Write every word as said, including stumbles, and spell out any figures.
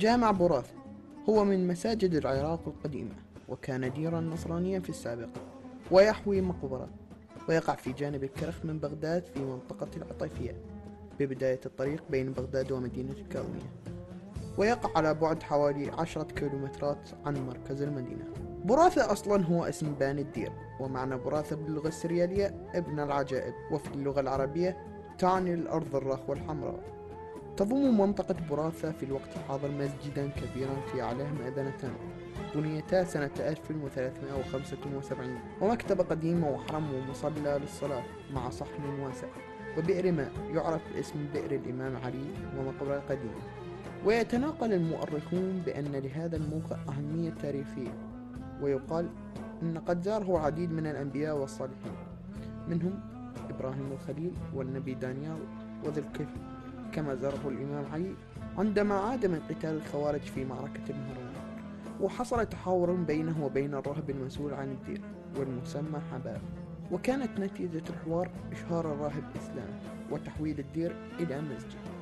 جامع بوراثة هو من مساجد العراق القديمة، وكان ديرا نصرانيا في السابق، ويحوي مقبرة، ويقع في جانب الكرخ من بغداد في منطقة العطيفية ببداية الطريق بين بغداد ومدينة الكاظمية، ويقع على بعد حوالي عشرة كيلومترات عن مركز المدينة. براثة أصلا هو اسم باني الدير، ومعنى براثة باللغة السريالية ابن العجائب، وفي اللغة العربية تعني الأرض الرخوة الحمراء. تضم منطقة براثة في الوقت الحاضر مسجدا كبيرا في أعلاه مأذنتان بنيتا سنة ألف وثلاثمائة وخمسة وسبعين، ومكتبة قديمة وحرم ومصلى للصلاة مع صحن واسع، وبئر ماء يعرف باسم بئر الإمام علي، ومقبرة قديمة. ويتناقل المؤرخون بأن لهذا الموقع أهمية تاريخية، ويقال أن قد زاره العديد من الأنبياء والصالحين، منهم إبراهيم الخليل والنبي دانيال وذي الكفل، كما زاره الإمام علي عندما عاد من قتال الخوارج في معركة المهرون. وحصل تحاور بينه وبين الراهب المسؤول عن الدير والمسمى حباب، وكانت نتيجة الحوار إشهار الراهب إسلامه وتحويل الدير إلى مسجد.